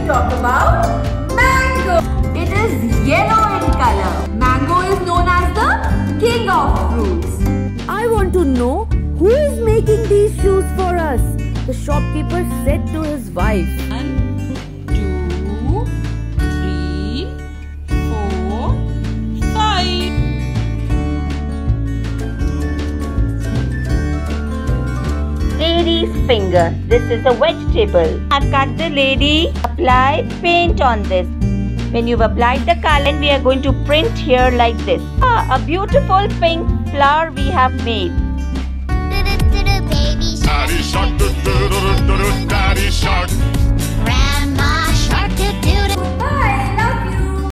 talk about mango. It is yellow in color. Mango is known as the king of fruits. I want to know who is making these shoes for us. The shopkeeper said to his wife. 1, 2, 3, 4, 5. Lady's finger. This is a vegetable. I've cut the lady. Apply paint on this. When you've applied the color, we are going to print here like this. A beautiful pink flower we have made. Daddy shark, daddy shark.